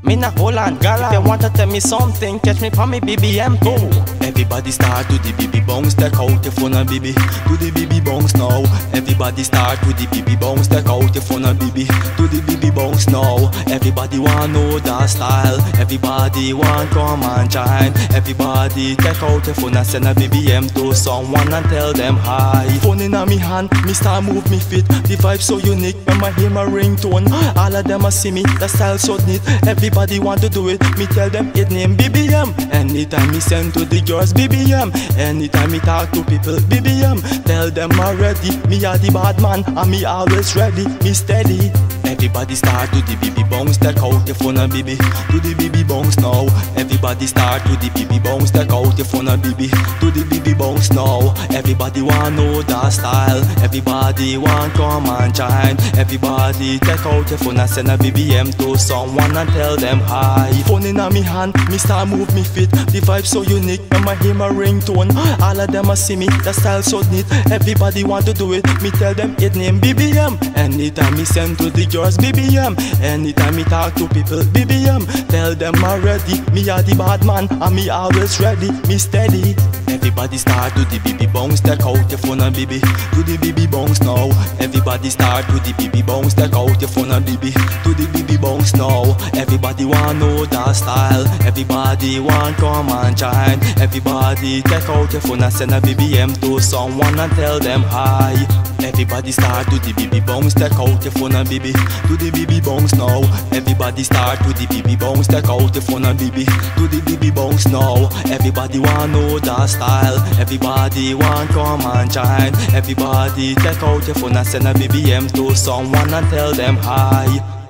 Me na Holland, gala. If you want to tell me something, catch me for me BBM too. Everybody start to the BB bounce, take out your phone and BB. Do the BB bounce now. Everybody start to the BB bounce, take out your phone and BB. Do the BB bounce now. Everybody want know the style. Everybody want come and join. Everybody take out your phone and send a BBM to someone and tell them hi. Phone in a me hand, me start move me fit. The vibe so unique when I hear my ringtone. All of them a see me, the style so neat. Everybody want to do it, me tell them it name BBM. Anytime me send to the girls BBM. Anytime me talk to people BBM. Tell them already, me are the bad man and me always ready, me steady. Everybody start to the BB bounce, take out your phone and BB. Do the BB bounce now. Everybody start to the BB bounce, take out your phone and BB. Do the BB bounce now. Everybody want know the style. Everybody want come and join. Everybody take out your phone and send a BBM to someone and tell them hi. Phone in a me hand, me start move me fit. The vibe so unique when I hear my ringtone. All of them a see me, the style so neat. Everybody want to do it, me tell them it name BBM. Anytime me send to the girls BBM. Anytime me talk to people BBM. Tell them already, me are the bad man and me always ready, me steady. Everybody start to the BB bounce, take out your phone and BB. Do the BB bounce now. Everybody start to the BB bounce, take out your phone and BB. Do the BB bounce now. Everybody want know the style. Everybody want come and join. Everybody take out your phone and send a BBM to someone and tell them hi. Everybody start to the BB bounce, take out your phone and BB. Do the BB bounce now. Everybody start to the BB bounce, take out your phone and BB. Do the BB bounce now. Everybody want know the style. Everybody want come and join. Everybody take out your phone and send a BBM to someone and tell them hi.